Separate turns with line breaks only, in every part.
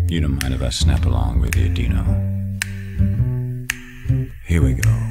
You don't mind if I snap along with you, Dino? Here we go.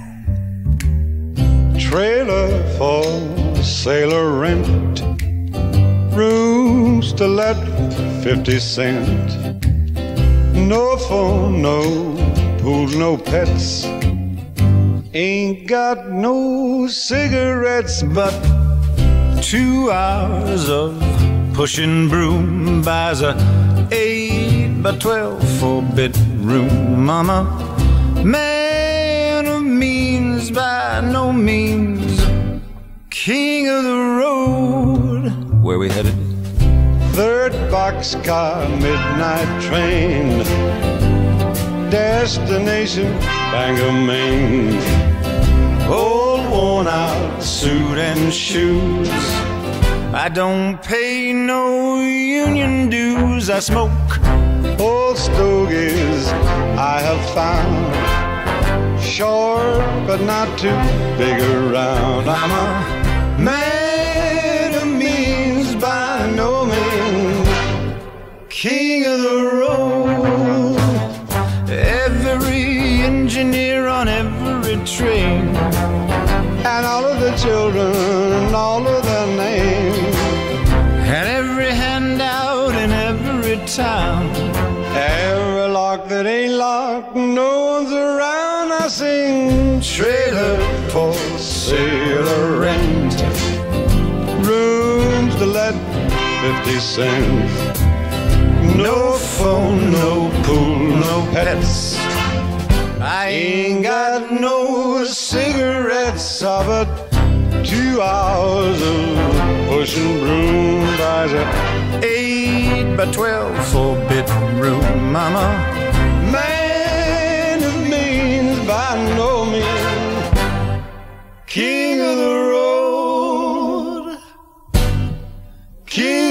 Trailer for sailor rent, rooms to let 50 cent. No phone, no pool, no pets. Ain't got no cigarettes, but
2 hours of pushing broom buys a 8 by 12 4-bedroom. Mama, man of means, by no means king of the road. Where we headed?
third boxcar, midnight train, destination Bangor, Maine. Old worn out suit and shoes,
I don't pay no union dues. I smoke
old stogies I have found, short but not too big around. I'm a man of means, by no means king of the road.
every engineer on every train,
and all of the children, all of their names,
and every handout in every town,
every lock that ain't locked, no one's around. I sing trailer for sailor rent, rooms to let 50 cents. No phone, no pool, no pets.
I
Ain't got no cigarettes, but 2 hours of pushing broom buys a
8 by 12 4-bedroom. Mama,
man of means, by no means king of the road, king